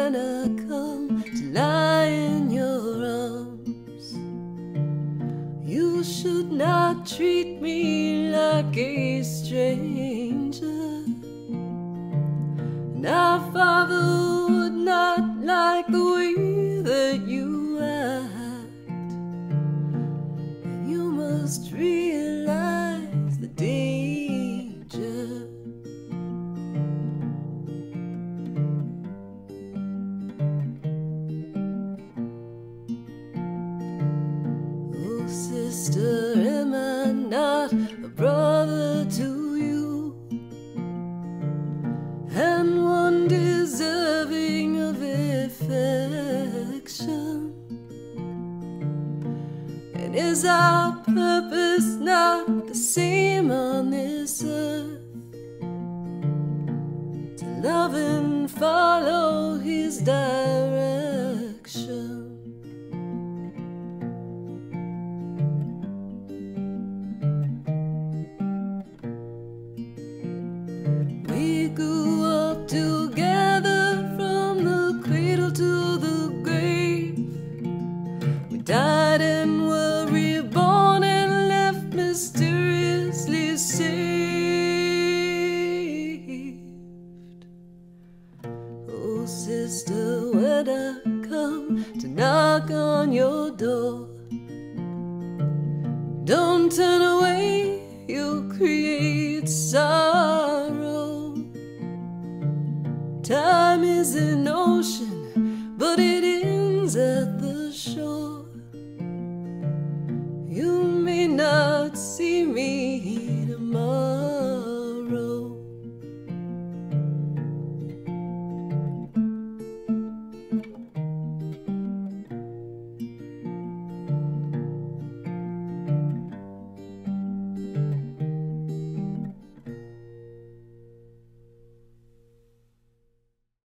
when I come to lie in your arms. You should not treat me like a stranger, and our Father would not like the way that you act. And you must realize the danger. Oh sister, am I not a brother to you, and one deserving of affection? And is our purpose not the same on this earth, to love and follow His direction? We grew up together from the cradle to the grave. We died and were reborn and left mysteriously saved. Oh sister, when I come to knock on your door, don't turn away, you'll create sorrow. Time is an ocean, but it ends at the shore. You may not see me